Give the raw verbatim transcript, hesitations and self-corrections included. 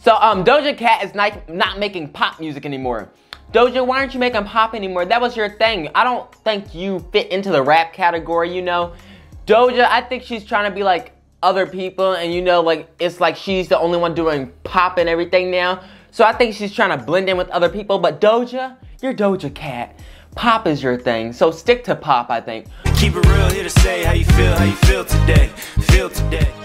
So um, Doja Cat is not, not making pop music anymore. Doja, why aren't you making pop anymore? That was your thing. I don't think you fit into the rap category, you know. Doja, I think she's trying to be like other people, and you know, like it's like she's the only one doing pop and everything now. So I think she's trying to blend in with other people. But Doja, you're Doja Cat. Pop is your thing, so stick to pop, I think. Keep it real, here to say how you feel, how you feel today, feel today.